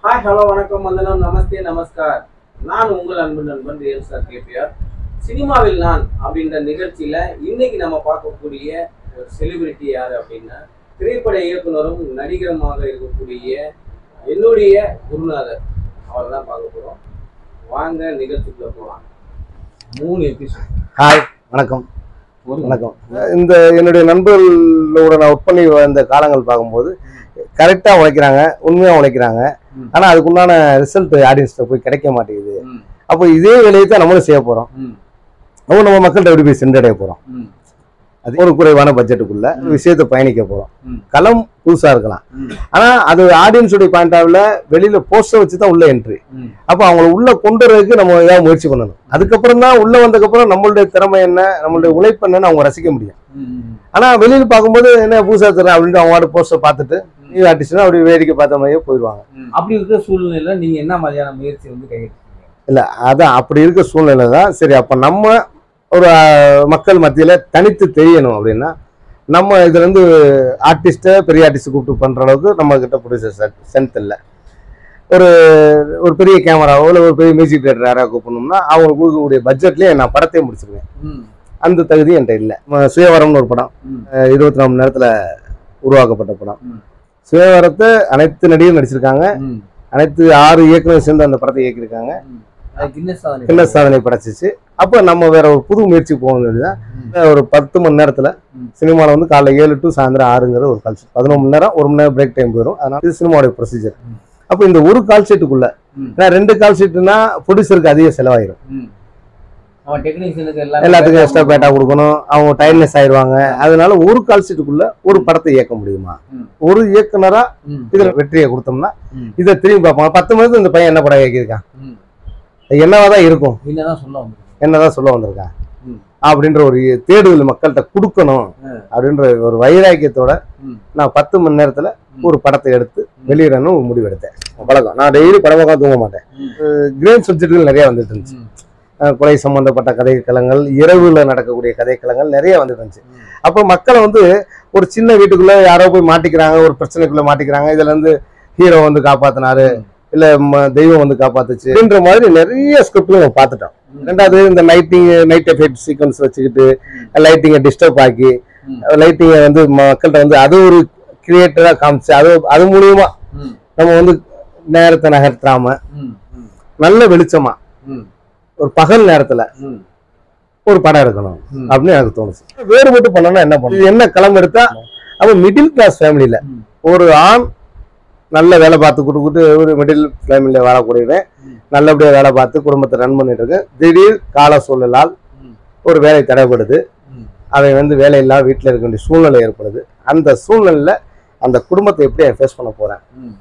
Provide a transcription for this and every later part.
Hi hello வணக்கம் வந்தனம் நமஸ்தே நமஸ்கார். நான் உங்கள் அன்பு நண்பன் ரியல் ஸ்டார் கேபிஆர். சினிமாவில் நான் அப்படின்ற நிகழ்ச்சியில இன்னைக்கு நம்ம பார்க்கக்கூடிய ஒரு செலிபிரிட்டி யாரு அப்படின்னா திரைப்பட இயக்குனரும் நடிகருமாக இருக்கக்கூடிய என்னுடைய குருநாதர் அவர் தான் பார்க்க போறோம். வாங்க நிகழ்ச்சிக்குள்ள போகலாம். 3 எபிசோட். ஹாய் வணக்கம். வணக்கம். இந்த என்னுடைய நண்பர்களோட நான் ஒர்க் பண்ணி வந்த காலங்கள் பார்க்கும்போது கரெக்டாக உழைக்கிறாங்க, உண்மையாக உழைக்கிறாங்க. ஆனால் அதுக்குண்டான ரிசல்ட் ஆடியன்ஸ்ல போய் கிடைக்க மாட்டேங்குது. அப்போ இதே வேலையை தான் நம்மளும் செய்ய போகிறோம். அப்போ நம்ம மக்கள்கிட்ட எப்படி போய் சென்றடைய போகிறோம்? அது ஒரு குறைவான பட்ஜெட்டுக்குள்ள விஷயத்தை பயணிக்க போகிறோம். களம் புதுசாக இருக்கலாம், ஆனால் அது ஆடியன்ஸுடைய பாயிண்ட் ஆஃப்ல வெளியில போஸ்டர் வச்சு தான் உள்ள என்ட்ரி. அப்போ அவங்களை உள்ள கொண்டு வரதுக்கு நம்ம ஏதாவது முயற்சி பண்ணணும். அதுக்கப்புறம் தான் உள்ள வந்ததுக்கப்புறம் நம்மளுடைய திறமை என்ன, நம்மளுடைய உழைப்பு என்னன்னு அவங்க ரசிக்க முடியும். ஆனா வெளியில பார்க்கும்போது என்ன புதுசா தரேன் அப்படின்ட்டு அவங்க போஸ்டர் பார்த்துட்டு நியூ ஆர்டிஸ்ட்னா அப்படி வேடிக்கை பார்த்த மாதிரியே போயிடுவாங்க. அப்படி இருக்கிற சூழ்நிலையில நீங்க என்ன மாதிரியான முயற்சி கையெழுத்தீங்க? இல்ல அதான் அப்படி இருக்க சூழ்நிலை தான் சரி. அப்ப நம்ம ஒரு மக்கள் மத்தியில தனித்து தெரியணும் அப்படின்னா நம்ம இதுல இருந்து ஆர்டிஸ்ட பெரிய ஆர்டிஸ்ட் கூப்பிட்டு பண்ற அளவுக்கு நம்ம கிட்ட ப்ரொடியூசர் ஸ்ட்ரென்த் இல்லை. ஒரு பெரிய கேமராவோ இல்லை ஒரு பெரிய மியூசிக் டைரக்டர் யாராவது கூப்பிடணும்னா அவங்களுக்கு கொடுக்கக்கூடிய பட்ஜெட்லயே நான் படத்தையே முடிச்சிருவேன். அந்த தகுதி என்கிட்ட இல்லை. சுயவரம்னு ஒரு படம் 24 மணி நேரத்துல உருவாக்கப்பட்ட படம். சுயவரத்தை அனைத்து நடிகரும் நடிச்சிருக்காங்க. அனைத்து 6 இயக்குநர் சேர்ந்து அந்த படத்தை இயக்கியிருக்காங்க. கின்னஸ் சாதனை படைச்சிச்சு. அப்போ நம்ம வேற ஒரு புது முயற்சி போகணும்னுதான் ஒரு 10 மணி நேரத்துல சினிமாவில் வந்து காலைல 7 to சாயந்தரம் 6ங்கிற ஒரு கால் ஷீட் 11 மணி நேரம், 1 மணி நேரம் பிரேக் டைம் போயிடும். அதனால இது சினிமாவோட ப்ரொசீஜர். அப்போ இந்த ஒரு கால் ஷீட்டுக்குள்ள 2 கால் ஷீட்டுனா ப்ரொடியூசருக்கு அதிக செலவாயிரும். எல்லாத்துக்கும் எக்ஸ்ட்ரா பேட்டா கொடுக்கணும், அவங்க டைம்லெஸ் ஆயிடுவாங்க. அதனால ஒரு கால் ஷீட்டுக்குள்ள ஒரு படத்தை இயக்க முடியுமா? ஒரு இயக்குனரா இதுல வெற்றியை கொடுத்தோம்னா இதை திரும்பி பார்ப்பாங்க. 10 மணிக்கு இந்த பையன் என்ன படம் இயக்கியிருக்கான், என்னவாதான் இருக்கும், என்னதான் சொல்ல வந்திருக்கான் அப்படின்ற ஒரு தேடுதல் மக்கள்கிட்ட கொடுக்கணும் அப்படின்ற ஒரு வைராக்கியத்தோட நான் 10 மணி நேரத்துல ஒரு படத்தை எடுத்து வெளியிடணும் முடிவு எடுத்தேன். பழக்கம் நான் டெய்லி படம் தூங்க மாட்டேன். கிரேட் சப்ஜெக்டுகள் நிறைய வந்துட்டு இருந்துச்சு. கொலை சம்பந்தப்பட்ட கதைக்களங்கள், இரவுல நடக்கக்கூடிய கதைக்களங்கள் நிறைய வந்துட்டு இருந்துச்சு. அப்போ மக்களை வந்து ஒரு சின்ன வீட்டுக்குள்ள யாரோ போய் மாட்டிக்கிறாங்க, ஒரு பிரச்சனைக்குள்ள மாட்டிக்கிறாங்க, இதுல இருந்து ஹீரோ வந்து காப்பாத்தினாரு, இல்ல தெய்வம் வந்து காப்பாத்துச்சு அப்படின்ற மாதிரி நிறைய ஸ்கிரிப்ட்ல நம்ம பார்த்துட்டோம். ரெண்டாவது இந்த நைட் எஃபெக்ட் சீக்வன்ஸ் வச்சுக்கிட்டு லைட்டிங்கை டிஸ்டர்ப் ஆக்கி லைட்டிங்கை வந்து மக்கள்கிட்ட வந்து அது ஒரு கிரியேட்டரா காமிச்சு அது மூலியமா நம்ம வந்து நேரத்தை நகர்த்தாம நல்ல வெளிச்சமா ஒரு பகல் நேரத்துல ஒரு படம் எடுக்கணும் அப்படின்னு எனக்கு தோணுச்சு. வேறுபட்டு பண்ணோம்னா என்ன பண்ணும், என்ன களம் எடுத்தா அப்ப மிடில் கிளாஸ் ஃபேமிலியில ஒரு ஆண் நல்ல வேலை பார்த்து கொடுத்துட்டு ஒரு மிடில் ஃபேமிலியில வாழக்கூடியவன் நல்லபடியா வேலை பார்த்து குடும்பத்தை ரன் பண்ணிட்டு இருக்கு. திடீர் கால சூழலால் ஒரு வேலை தடைப்படுது, அவன் வந்து வேலை இல்லாம வீட்டுல இருக்க வேண்டிய சூழ்நிலை ஏற்படுது. அந்த சூழ்நிலையில அந்த குடும்பத்தை எப்படி ஃபேஸ் பண்ண போறேன்?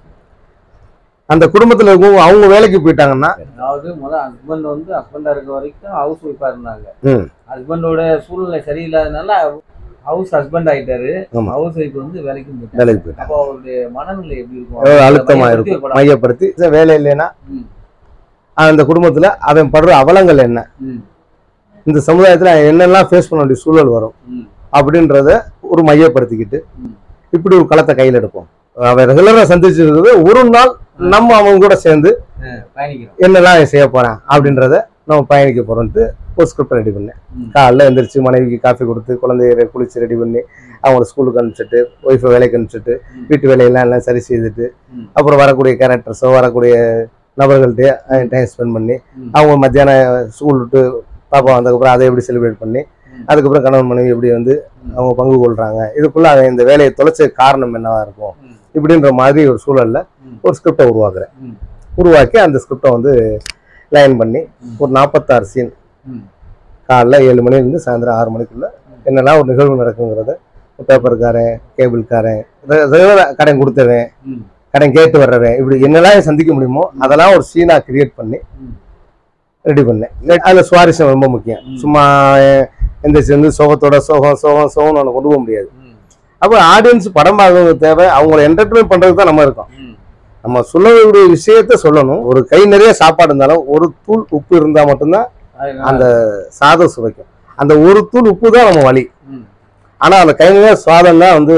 அந்த குடும்பத்துல இருக்கும் அவங்க வேலைக்கு போயிட்டாங்கன்னா, அதாவது ஹஸ்பண்ட் வந்து ஹஸ்பண்டா இருக்க வரைக்கும் ஹவுஸ் ஒய்ஃபா இருந்தாங்க. ஹஸ்பண்டோட சூழ்நிலை சரியில்லாதனால ஹவுஸ் ஹஸ்பண்ட் ஆயிட்டாரு, ஹவுஸ் ஒய்ஃப் வந்து வேலைக்கு போயிட்டாங்க. அப்போ அவருடைய மனநிலை எப்படி இருக்கும்? அழுத்தமா இருக்கும். மையப்படுத்தி வேலை இல்லைன்னா அந்த குடும்பத்துல அவன் படுற அவலங்கள் என்ன, இந்த சமுதாயத்துல என்னெல்லாம் ஃபேஸ் பண்ண வேண்டிய சூழல் வரும் அப்படின்றத ஒரு மையப்படுத்திக்கிட்டு இப்படி ஒரு களத்தை கையில் எடுப்போம். அவன் ரெகுலரா சந்திச்சிருக்கிறது ஒரு நாள் நம்ம அவங்க கூட சேர்ந்து என்னெல்லாம் செய்ய போறேன் அப்படின்றத நம்ம பயணிக்க போறோம்ட்டு ஒரு ஸ்கிரிப்ட் ரெடி பண்ணேன். காலைல எந்திரிச்சு மனைவிக்கு காஃபி கொடுத்து குழந்தைய குளிச்சு ரெடி பண்ணி அவங்கள ஸ்கூலுக்கு அனுப்பிச்சிட்டு ஒய்ஃபை வேலைக்கு அனுப்பிச்சிட்டு வீட்டு வேலையெல்லாம் எல்லாம் சரி செய்துட்டு அப்புறம் வரக்கூடிய கேரக்டர்ஸோ வரக்கூடிய நபர்கள்ட்டே டைம் ஸ்பெண்ட் பண்ணி அவங்க மத்தியானம் ஸ்கூல் விட்டு பாப்பா வந்ததுக்கப்புறம் அதை எப்படி செலிப்ரேட் பண்ணி அதுக்கப்புறம் கணவன் மனைவி எப்படி வந்து அவங்க பங்கு கொள்றாங்க, இதுக்குள்ள அவன் இந்த வேலையை தொலைச்ச காரணம் என்னவா இருக்கும் இப்படின்ற மாதிரி ஒரு சூழல்ல ஒரு ஸ்கிரிப்டை உருவாக்கி அந்த ஸ்கிரிப்டை வந்து லைன் பண்ணி ஒரு 46 சீன் காலைல 7 மணிலேருந்து சாயந்தரம் 6 மணிக்குள்ள என்னெல்லாம் ஒரு நிகழ்வு நடக்குங்கிறத பேப்பருக்காரன், கேபிள்காரன், கடன் கொடுத்தவன், கடன் கேட்டு வர்றவன், இப்படி என்னெல்லாம் சந்திக்க முடியுமோ அதெல்லாம் ஒரு சீனா கிரியேட் பண்ணி ரெடி பண்ணேன். அதுல சுவாரஸ்யம் ரொம்ப முக்கியம். சும்மா எந்திரிச்சு வந்து சோகத்தோட சோகம் நம்ம கொண்டு போக முடியாது. அப்போ ஆடியன்ஸ் படம் பார்க்கறது தேவை, அவங்கள என்டர்டெயின்மெண்ட் பண்றதுக்கு தான் நம்ம இருக்கோம். நம்ம சொல்லக்கூடிய விஷயத்த சொல்லணும். ஒரு கை நிறைய சாப்பாடு இருந்தாலும் ஒரு தூள் உப்பு இருந்தா மட்டும்தான் அந்த சாதம் சுவைக்கும். அந்த ஒரு தூள் உப்பு தான் நம்ம வழி. ஆனா அந்த கை நிறைய சாதம் தான் வந்து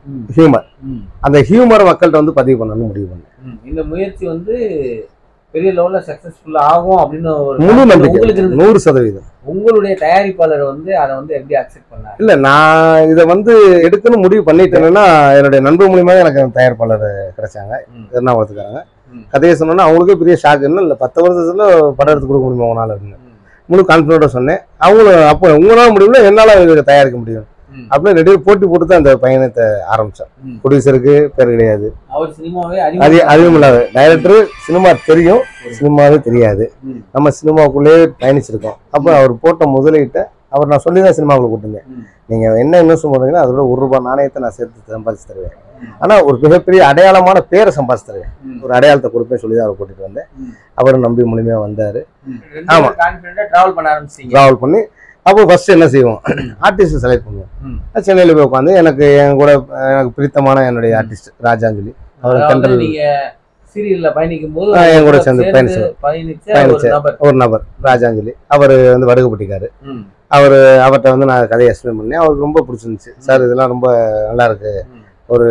ஹியூமர். அந்த ஹியூமரை மக்கள்கிட்ட வந்து பதிவு பண்ணணும்னு முடிவு பண்ணேன். இந்த முயற்சி வந்து பெரிய லெவல்ல சக்சஸ்ஃபுல்லா ஆகும் அப்படின்னு ஒரு முழு நம்பிக்கை, உங்களுக்கு 100%. உங்களுடைய தயாரிப்பாளர் வந்து அதை வந்து எப்படி அக்செப்ட் பண்ணாரு? இல்ல, நான் இதை வந்து எடுக்கணும்னு முடிவு பண்ணிட்டேன்னா என்னுடைய நண்பர் மூலியமா எனக்கு தயாரிப்பாளர் கிடைச்சாங்க, எர்ணாகுளத்துக்காரங்க. கதையை சொன்னோன்னா அவங்களுக்கே பெரிய ஷாக். என்ன இல்லை 10 வருஷத்துல படம் எடுத்து கொடுக்க முடியுமா உங்களால அப்படின்னு முழு கான்ஃபிடண்டா சொன்னேன். அவங்களும் அப்போ உங்களால முடியும்னா என்னால இதுக்கு தயாரிக்க முடியும் அப்படின்னு ரெண்டு போட்டி போட்டு தான் அந்த பயணத்தை ஆரம்பிச்சோம். ப்ரொடியூசருக்கு பேர் கிடையாது, அவர் சினிமாவே அறிவும் இல்லாத டைரக்டர். சினிமா தெரியும், சினிமாவே தெரியாது. நம்ம சினிமாவுக்குள்ளே பயணிச்சிருக்கோம். அப்போ அவர் போட்ட முதலீட்டை அவர் நான் சொல்லி தான் சினிமாவுக்குள்ள கூட்டிருந்தேன். நீங்க என்ன இன்வெஸ்ட் பண்றீங்கன்னா அதோட ₹1 நாணயத்தை நான் சேர்த்து சம்பாதிச்சு தருவேன். ஆனா ஒரு மிகப்பெரிய அடையாளமான பேரை சம்பாதிச்சு தருவேன், ஒரு அடையாளத்தை கொடுப்பேன் சொல்லி தான் அவர் கூட்டிட்டு வந்தேன். அவரும் நம்பி மூலியமா வந்தாரு. ஆமா, டிராவல் பண்ணி அப்போ ஃபர்ஸ்ட் என்ன செய்வோம், ஆர்டிஸ்ட் செலக்ட் பண்ணுவோம். சென்னையில போய் உட்காந்து எனக்கு என் கூட எனக்கு பிடித்தமான என்னுடைய ஆர்டிஸ்ட் ராஜாஞ்சலி, அவர் கண்டல் சீரியல்ல பயணிக்கும் போது என் கூட சேர்ந்து பயணிச்ச ஒரு நபர் ராஜாஞ்சலி. அவர் வந்து வடுகுப்பட்டிக்காரு. அவர்கிட்ட வந்து நான் கதையை எக்ஸ்பிளைன் பண்ணேன். அவருக்கு ரொம்ப பிடிச்சிருந்துச்சு. சார் இதெல்லாம் ரொம்ப நல்லா இருக்கு, ஒரு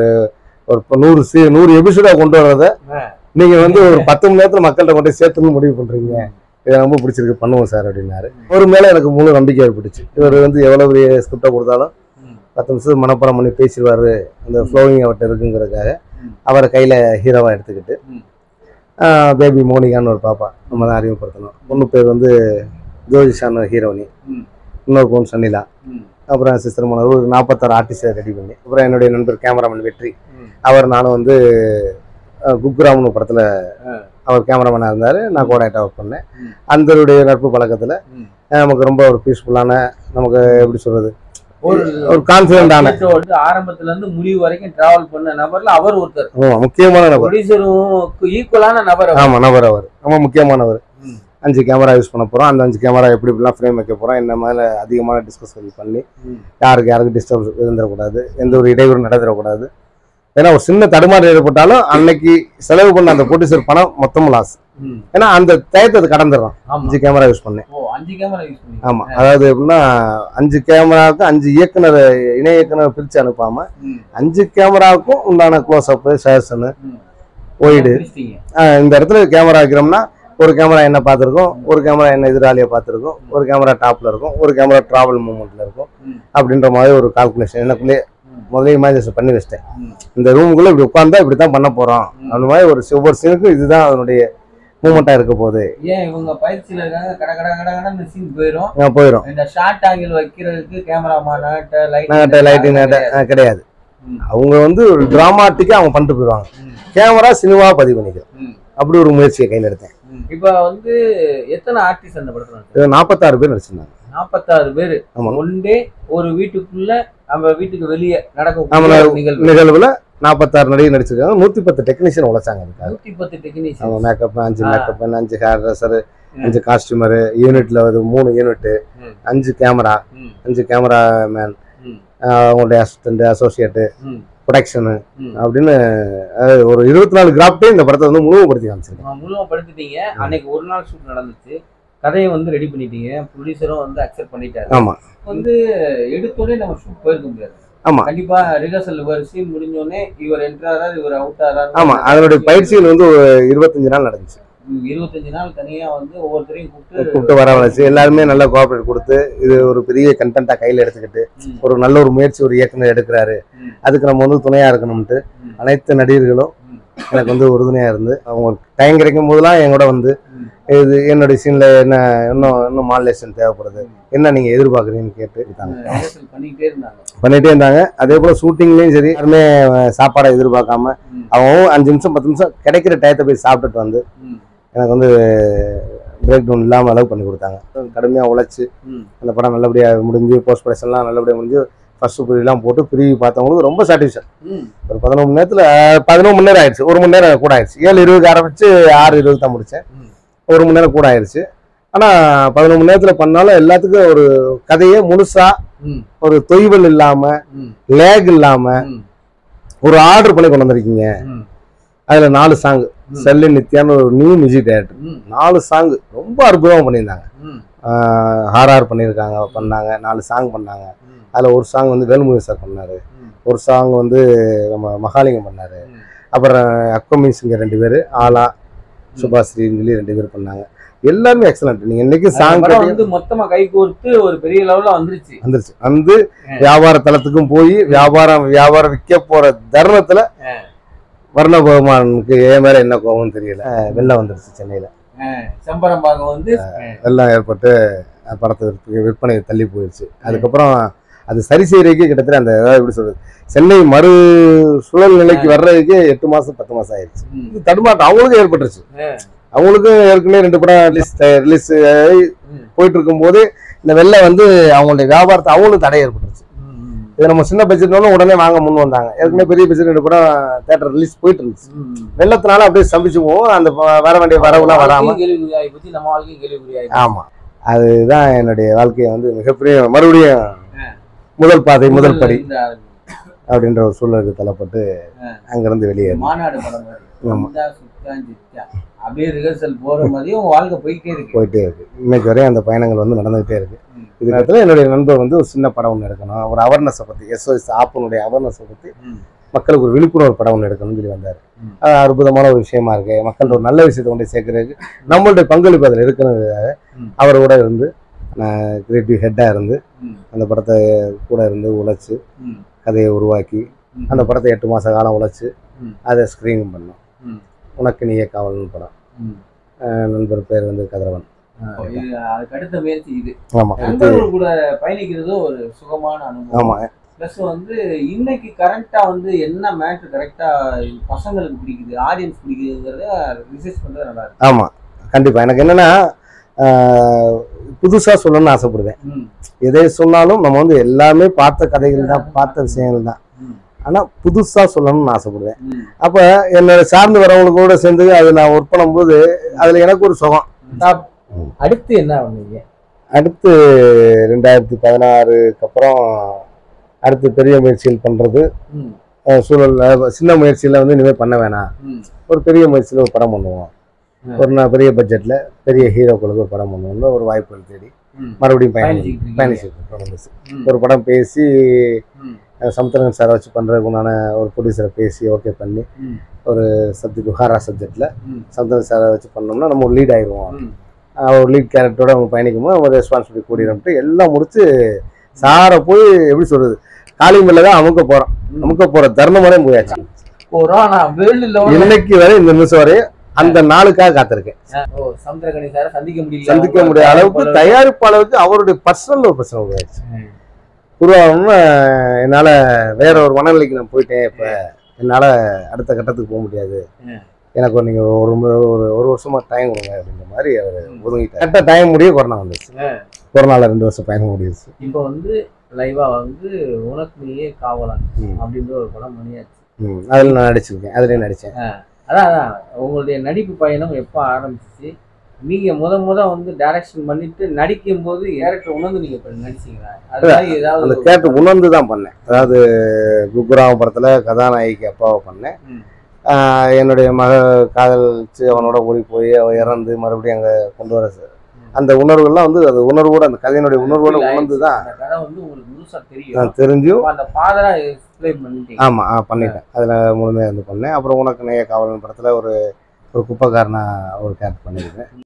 100 எபிசோடா கொண்டு வர்றத நீங்க வந்து ஒரு 10 மணி நேரத்துல மக்கள்கிட்ட கொண்டு சேர்த்துன்னு முடிவு பண்றீங்க, இதை ரொம்ப பிடிச்சிருக்கு, பண்ணுவோம் சார் அப்படின்னாரு. ஒரு மேல எனக்கு முழு நம்பிக்கை ஏற்பட்டுச்சு. இவர் வந்து எவ்வளவு பெரிய ஸ்கிரிப்டை கொடுத்தாலும் 10 நிமிஷம் மனப்பாடம் பண்ணி பேசிடுவாரு, அந்த ஃப்ளோவிங் அவர்கிட்ட இருக்குங்கிறதுக்காக அவரை கையில ஹீரோவா எடுத்துக்கிட்டு பேபி மோனிகான்னு ஒரு பாப்பா நம்ம தான் அறிமுகப்படுத்தணும். பொண்ணு பேர் வந்து ஜோதிஷான்னு ஹீரோனி, இன்னொரு பொண்ணு சன்னிலா, அப்புறம் சிஸ்டர் மோனர், ஒரு 46 ஆர்டிஸ்டை ரெடி பண்ணி, அப்புறம் என்னுடைய நண்பர் கேமராமேன் வெற்றி, அவர் நானும் வந்து குக்ராம்னு படத்துல அவர் கேமராமேனா இருந்தாரு, நான் கோடாக்டா ஒர்க் பண்ணேன். அந்தருடைய நட்பு பழக்கத்துல நமக்கு ரொம்ப ஒரு பீஸ்ஃபுல்லான, நமக்கு எப்படி சொல்றது, ஒரு கான்ஃபிடென்டான, ஆரம்பத்துல இருந்து முடிவு வரைக்கும் டிராவல் பண்ண நபர்ல அவர் ஒருத்தர் முக்கியமான நபர், ப்ரொடியூசருக்கு ஈக்குவலான நபர். ஆமா, நபர் அவர் ரொம்ப முக்கியமானவர். 5 கேமரா யூஸ் பண்ண போறோம், அந்த 5 கேமரா எப்படி இப்படிலாம் ஃப்ரேம் வைக்க போறோம், என்ன மாதிரி அதிகமான டிஸ்கஷன் பண்ணி யாருக்கும் டிஸ்டர்ப் இருந்துடக்கூடாது, எந்த ஒரு இடையூறு நடந்துடக்கூடாது. ஏன்னா ஒரு சின்ன தடுமாறு ஏற்பட்டாலும் அன்னைக்கு செலவு பண்ண அந்த ப்ரொடியூசர் பணம் மொத்தம் லாஸ். ஏன்னா அந்த டயத்தை கடந்துடுறோம். 5 கேமரா யூஸ் பண்ணேன். ஆமா, அதாவது எப்படின்னா 5 கேமராவுக்கு 5 இயக்குனர், இணை இயக்குனர் பிரிச்சு அனுப்பாம 5 கேமராவுக்கும் உண்டான க்ளோஸ் அப், ஷேர்சனு, ஒய்டு. இந்த இடத்துல கேமரா வைக்கிறோம்னா ஒரு கேமரா என்ன பார்த்துருக்கோம், ஒரு கேமரா என்ன எதிராளியை பார்த்துருக்கோம், ஒரு கேமரா டாப்ல இருக்கும், ஒரு கேமரா டிராவல் மூமெண்ட்ல இருக்கும். அப்படின்ற மாதிரி ஒரு கால்குலேஷன் எனக்குள்ளே முதல்ல இமேஜினேஷன் பண்ணி வச்சிட்டேன். இந்த ரூமுக்குள்ள இப்படி உட்கார்ந்தா இப்படித்தான் பண்ண போறோம், அந்த மாதிரி ஒவ்வொரு சீனுக்கும் இதுதான் அதனுடைய மூமெண்டா இருக்க போகுது. ஏன் இவங்க பயிற்சியில இருக்காங்க, கட கட கட கடன்னு சீன் போயிடும். போயிடும். இந்த ஷார்ட் ஆங்கிள் வைக்கிறதுக்கு கேமராமேன் லைட்டிங் கிடையாது. அவங்க வந்து ஒரு டிராமாட்டிக்கா அவங்க பண்ணிட்டு போயிடுவாங்க. கேமரா சினிமா பதிவு பண்ணிக்கும். அப்படி ஒரு முயற்சியை கையில் எடுத்தேன். இப்ப வந்து எத்தனை ஆர்டிஸ்ட் அந்த படத்துல? 46 பேர் நடிச்சிருந்தாங்க. 46 பேர் ஒன்றே ஒரு வீட்டுக்குள்ள, நம்ம வீட்டுக்கு வெளியே நடக்கும் நிகழ்வுல 46 நடிகர் நடிச்சிருக்காங்க. 110 டெக்னீஷியன் உழைச்சாங்க. 110 technician. Makeup 5 makeup, 5 hair dresser, 5 costumer, யூனிட்ல 3 யூனிட், 5 கேமரா, 5 கேமராமேன், அவங்களுடைய அசிஸ்டன்ட், அசோசியேட்டு, ப்ரொடக்ஷனு அப்படின்னு ஒரு 24 கிராஃப்டே இந்த படத்தை வந்து முழுமைப்படுத்தி காமிச்சிருக்கேன். முழுமைப்படுத்திட்டீங்க. அன்னைக்கு ஒரு நாள் ஷூட் நடந்துச்சு, கதையை வந்து ரெடி பண்ணிட்டீங்க, ப்ரொடியூசரும் வந்து அக்செப்ட் பண்ணிட்டாரு. ஆமா, வந்து எடுத்தோடனே நம்ம ஷூட் போயிருக்க முடியாது. ஆமா, கண்டிப்பா ரிஹர்சல் சீன் முடிஞ்சோடனே இவர் என்ட்ராரா இவர் அவுட் ஆறாரு. ஆமா, அதனுடைய பயிற்சிகள் வந்து ஒரு 25 நாள் நடந்துச்சு. 25 நாள் தனியா வந்து ஒவ்வொருத்தரையும் கூப்பிட்டு வரவழைச்சு எல்லாருமே நல்லா கோஆபரேட் கொடுத்து, இது ஒரு பெரிய கண்டென்ட்டா கையில எடுத்துக்கிட்டு ஒரு நல்ல ஒரு முயற்சி ஒரு இயக்குனர் எடுக்கிறாரு, அதுக்கு நம்ம வந்து துணையா இருக்கணும்ட்டு அனைத்து நடிகர்களும் எனக்கு வந்து உறுதுணையா இருந்து, அவங்க டைம் கிடைக்கும் போதெல்லாம் எங்கூட வந்து இது என்னுடைய சீன்ல என்ன இன்னும் மாடுலேஷன் தேவைப்படுது, என்ன நீங்க எதிர்பார்க்குறீங்கன்னு கேட்டு பண்ணிட்டே இருந்தாங்க. அதே போல ஷூட்டிங்லயும் சரி, யாருமே சாப்பாடை எதிர்பார்க்காம அவங்க 5 நிமிஷம் 10 நிமிஷம் கிடைக்கிற டயத்தை போய் சாப்பிட்டுட்டு வந்து எனக்கு வந்து பிரேக் டவுன் இல்லாமல் அளவு பண்ணி கொடுத்தாங்க. கடுமையாக உழைச்சி அந்த படம் நல்லபடியாக முடிஞ்சு, போஸ்ட் ப்ரொடக்ஷன்லாம் நல்லபடியாக முடிஞ்சு, ஃபர்ஸ்ட் ப்ரீலாம் போட்டு பிரிவி பார்த்தவங்களுக்கு ரொம்ப சாட்டிஸ்ஃபேக்ஷன். ஒரு 11 மணி நேரத்தில் 11 மணி நேரம் ஆயிடுச்சு. 1 மணி நேரம் கூட ஆயிடுச்சு. 7:20 ஆரம்பிச்சு 6:20 தான் முடித்தேன். 1 மணி நேரம் கூட ஆயிடுச்சு. ஆனால் 11 மணி நேரத்தில் பண்ணாலும் எல்லாத்துக்கும் ஒரு கதையே முழுசா ஒரு தொய்வல் இல்லாமல், லேக் இல்லாமல் ஒரு ஆர்டர் பண்ணி கொண்டு வந்திருக்கீங்க. அதுல 4 சாங், செல்லு நித்யான்னு ஒரு நியூ மியூசிக் டைரக்டர், 4 சாங் ரொம்ப அற்புதமா பண்ணியிருந்தாங்க. ஹாரார் பண்ணாங்க, 4 சாங் பண்ணாங்க. அதுல ஒரு சாங் வந்து வேலுமுருகன் சார் பண்ணாரு, ஒரு சாங் வந்து நம்ம மகாலிங்கம் பண்ணாரு. அப்புறம் அக்வமீன் சிங்கர் 2 பேர், ஆலா சுபாஸ்ரீன்னு சொல்லி 2 பேர் பண்ணாங்க. எல்லாருமே எக்ஸலண்ட். நீங்க இன்னைக்கு சாங் வந்து மொத்தமா கை கோர்த்து ஒரு பெரிய லெவல்ல வந்துருச்சு. வந்து வியாபார தளத்துக்கும் போய் வியாபாரம் விற்க போற தருணத்துல வர்ண பகவானுக்கு ஏன் மேல என்ன கோபம்னு தெரியல, வெள்ளம் வந்துருச்சு சென்னையில. செம்பரம் பாகம் வந்து வெள்ளம் ஏற்பட்டு படத்தை விற்பனை தள்ளி போயிடுச்சு. அதுக்கப்புறம் அது சரி செய்யறதுக்கு கிட்டத்தட்ட அந்த எப்படி சொல்றது, சென்னை மறு சுழல் நிலைக்கு வர்றதுக்கு 8 மாசம் 10 மாசம் ஆயிடுச்சு. இது தடுமாட்டம் அவங்களுக்கும் ஏற்பட்டுருச்சு. அவங்களுக்கும் ஏற்கனவே 2 படம் ரிலீஸ் போயிட்டு இருக்கும் போது இந்த வெள்ளம் வந்து அவங்களுடைய வியாபாரத்தை அவங்களும் தடை ஏற்பட்டுருச்சு. இதை நம்ம சின்ன பட்ஜெட்னாலும் உடனே வாங்க முன் வந்தாங்க. ஏற்கனவே பெரிய பட்ஜெட் 2 படம் தியேட்டர் ரிலீஸ் போயிட்டு இருந்துச்சு. வெள்ளத்தினால அப்படியே ஸ்தம்பிச்சு போவோம். அந்த வர வேண்டிய வரவுலாம் வராம. ஆமா, அதுதான் என்னுடைய வாழ்க்கையை வந்து மிகப்பெரிய மறுபடியும் முதல் பாதை முதல் படி அப்படின்ற ஒரு சூழலுக்கு தள்ளப்பட்டு அங்கிருந்து வெளியே மாநாடு அப்படியே ரிஹர்சல் போற மாதிரி உங்க வாழ்க்கை போயிட்டே இருக்கு. இன்னைக்கு வரையும் அந்த பயணங்கள் வந்து நடந்துகிட்டே இருக்கு. இதுல என்னுடைய நண்பர் வந்து ஒரு சின்ன படம் ஒன்று எடுக்கணும், ஒரு அவேர்னஸை பத்தி, SOS ஆப்பனுடைய அவேர்னஸை பத்தி மக்களுக்கு ஒரு விழிப்புணர்வு படம் ஒன்று எடுக்கணும்னு சொல்லி வந்தார். அது அற்புதமான ஒரு விஷயமா இருக்கு. மக்கள்கிட்ட ஒரு நல்ல விஷயத்தை கொண்டு சேர்க்கறதுக்கு நம்மளுடைய பங்களிப்பு அதில் இருக்கிறதுக்காக அவரோட இருந்து நான் கிரியேட்டிவ் ஹெட்டாக இருந்து அந்த படத்தை கூட இருந்து உழைச்சி கதையை உருவாக்கி அந்த படத்தை 8 மாத காலம் உழைச்சி அதை ஸ்க்ரீனிங் பண்ணோம். உனக்கு நீயே காவல்னு படம். நண்பர் பேர் வந்து கதிரவன். அடுத்த முயற்சி இது. ஆமா, கூட பயணிக்கிறதோ ஒரு சுகமான அனுபவம். ஆமா. ப்ளஸ் வந்து இன்னைக்கு கரெக்டா வந்து என்ன மேட்ரு கரெக்டா பசங்களுக்கு பிடிக்குது, ஆடியன்ஸ் பிடிக்குதுங்கிறத ரிசர்ச் பண்றது நல்லா இருக்கு. ஆமா, கண்டிப்பா. எனக்கு என்னன்னா புதுசா சொல்லணும்னு ஆசைப்படுவேன். எதை சொன்னாலும் நம்ம வந்து எல்லாமே பார்த்த கதைகள் தான், பார்த்த விஷயங்கள் தான். ஆனா புதுசா சொல்லணும்னு ஆசைப்படுவேன். அப்ப என்னோட சார்ந்து வரவங்களுக்கு கூட சேர்ந்து அது நான் ஒர்க் பண்ணும்போது அதுல எனக்கு ஒரு சுகம். அடுத்து என்ன பண்ணீங்க? அடுத்து 2016க்கு அப்புறம் அடுத்து பெரிய முயற்சிகள் பண்றது சூழல். சின்ன முயற்சியில வந்து இனிமேல் பண்ண வேணாம், ஒரு பெரிய முயற்சியில ஒரு படம் பண்ணுவோம், ஒரு பெரிய பட்ஜெட்ல பெரிய ஹீரோக்களுக்கு ஒரு படம் பண்ணுவோம்னு ஒரு வாய்ப்புகள் தேடி மறுபடியும் பயணிச்சுட்டு ஒரு படம் பேசி சமுத்திரன் சாரை வச்சு பண்றதுக்கு உண்டான ஒரு ப்ரொடியூசரை பேசி ஓகே பண்ணி ஒரு சப்ஜெக்ட் ஹாரா சப்ஜெக்ட்ல சமுத்திரன் சாரை வச்சு பண்ணோம்னா நம்ம ஒரு லீட் ஆயிடுவோம். ஒரு லீட் கேரக்டரோட அவங்க பயணிக்கும்போது அவங்க ரெஸ்பான்சிபிலிட்டி கூடிட்டு எல்லாம் முடிச்சு சாரை போய் எப்படி சொல்றது, காலிமல்ல தான் அமுக்க போற தருணம் வரையும் போயாச்சு. இன்னைக்கு வரை இந்த நிமிஷம் வரை அந்த நாளுக்காக காத்திருக்கேன். சந்திக்க முடியாத அளவுக்கு தயாரிப்பாளருக்கு அவருடைய பர்சனல் ஒரு பிரச்சனை உருவாயிடுச்சு. உருவாகணும்னு என்னால வேற ஒரு மனநிலைக்கு நான் போயிட்டேன். இப்ப என்னால அடுத்த கட்டத்துக்கு போக முடியாது, எனக்கு நீங்க ஒரு வருஷமா டைம் கொடுங்க அப்படின்ற மாதிரி அவர் ஒதுங்கிட்டார். கரெக்டாக டைம் முடிய கொரோனா வந்துச்சு. கொரோனால 2 வருஷம் பயணம் முடிஞ்சிச்சு. இப்போ வந்து லைவா வந்து உனக்கு நீயே காவலன் அப்படின்ற ஒரு படம் பண்ணியாச்சு. அதில் நான் நடிச்சிருக்கேன், அதுலேயும் நடித்தேன். அதான் உங்களுடைய நடிப்பு பயணம் எப்போ ஆரம்பிச்சிச்சு? நீங்க முத வந்து டைரக்ஷன் பண்ணிட்டு நடிக்கும் போது கேரக்டர் உணர்ந்து நீங்க நடிச்சீங்களா? அதாவது ஏதாவது அந்த கேரக்டர் உணர்ந்து தான் பண்ணேன். அதாவது குக்குராம படத்துல கதாநாயகி அப்பாவை பண்ணேன். என்னுடைய மக காதலிச்சு அவனோட ஓடி போய் அவ இறந்து மறுபடியும் அங்கே கொண்டு வர அந்த உணர்வுகள்லாம் வந்து அந்த உணர்வோட அந்த கதையினுடைய உணர்வோட உணர்ந்து தான் தெரிஞ்சும். ஆமாம், பண்ணிட்டேன். அதில் முழுமையாக வந்து பண்ணேன். அப்புறம் உனக்கு நெய்ய காவலன் படத்தில் ஒரு குப்பைக்காரனா ஒரு கேரக்டர் பண்ணியிருக்கேன்.